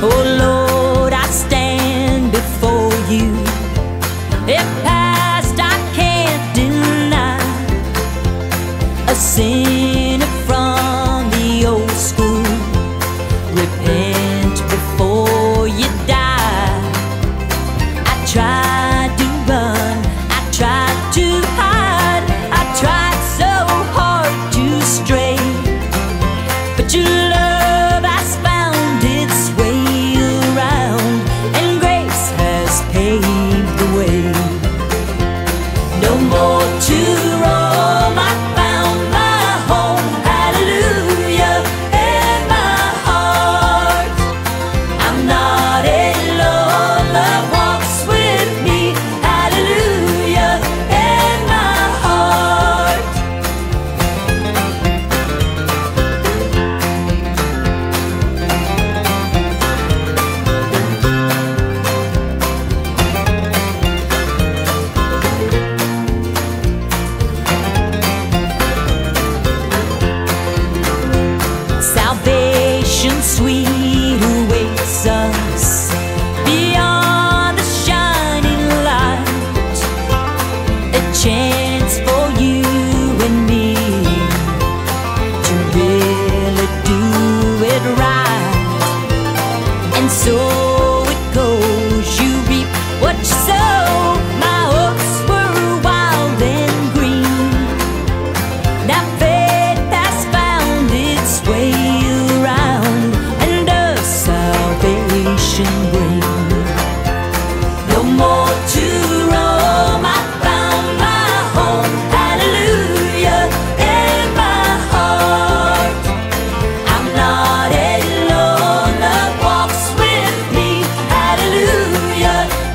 Oh Lord, I stand before you. If past I can't deny, a sinner from the old school. Repent before you die. I tried to run, I tried to hide, I tried so hard to stray, but your love has found its way around, and grace has paved the way. No more to roam, I found my home, hallelujah, in my heart. I'm not alone, love walks with me, hallelujah, in my heart. Salvation sweet awaits us beyond the shining light. A chance for you and me to really do it right. And so it goes, you reap what you sow. My oats were wild and green. Now faith has found its way around, and does salvation bring. No more to roam, I found my home, hallelujah, in my heart. I'm not alone, love walks with me, hallelujah,